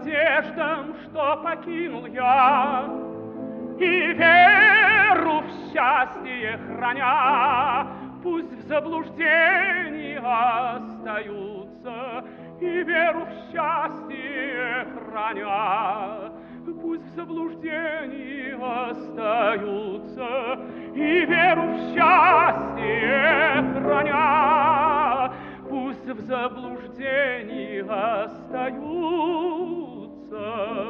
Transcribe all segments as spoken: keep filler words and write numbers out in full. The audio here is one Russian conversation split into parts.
надеждам, что покинул я, и веру в счастье храня, пусть в заблуждении остаются, и веру в счастье храня, пусть в заблуждении остаются, и веру в счастье храня, пусть в заблуждении остаются.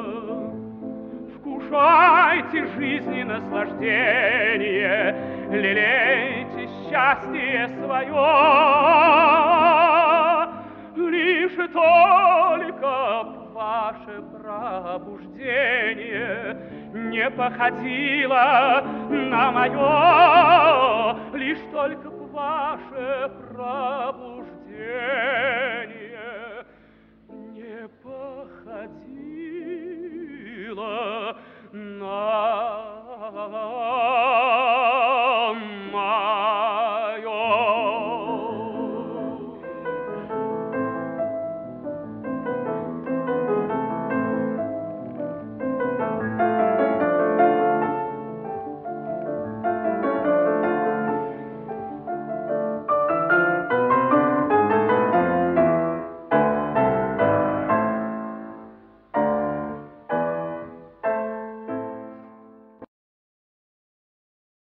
Вкушайте жизни наслаждение, лелейте счастье свое, лишь только ваше пробуждение не походило на мое, лишь только ваше пробуждение не походило на